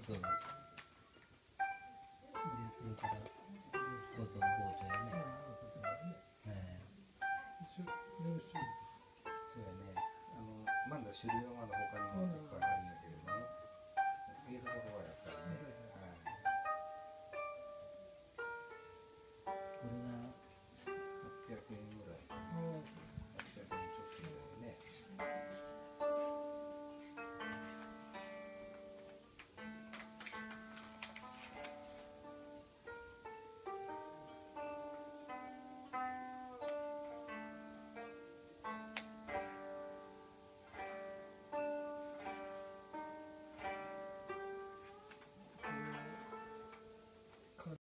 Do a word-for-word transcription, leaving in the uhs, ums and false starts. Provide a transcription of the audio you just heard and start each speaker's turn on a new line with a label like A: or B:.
A: そうです。で、それから京都の包丁やね。ええ。そうやね。あのまだ種類はまだ他にもいっぱいあるんやけれども、入れたところはやっぱりね。